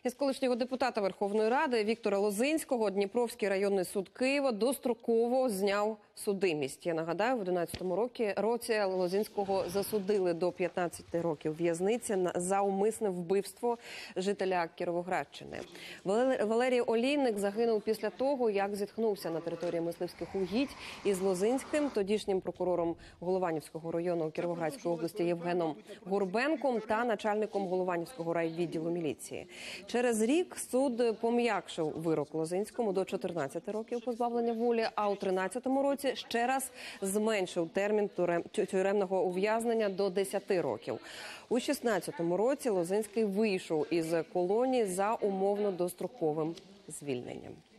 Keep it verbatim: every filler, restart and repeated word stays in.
Із колишнього депутата Верховної Ради Віктора Лозинського Дніпровський районний суд Києва достроково зняв судимість. Я нагадаю, в одинадцятому році Лозинського засудили до п'ятнадцяти років в'язниці за умисне вбивство жителя Кіровоградщини. Валерій Олійник загинув після того, як зіткнувся на території мисливських угідь із Лозинським, тодішнім прокурором Голованівського району Кіровоградської області Євгеном Горбенком та начальником Голованівського райвідділу міліції. Через рік суд пом'якшив вирок Лозинському до чотирнадцяти років позбавлення волі, а у тринадцятому році ще раз зменшив термін тюремного ув'язнення до десяти років. У шістнадцятому році Лозинський вийшов із колонії за умовно достроковим звільненням.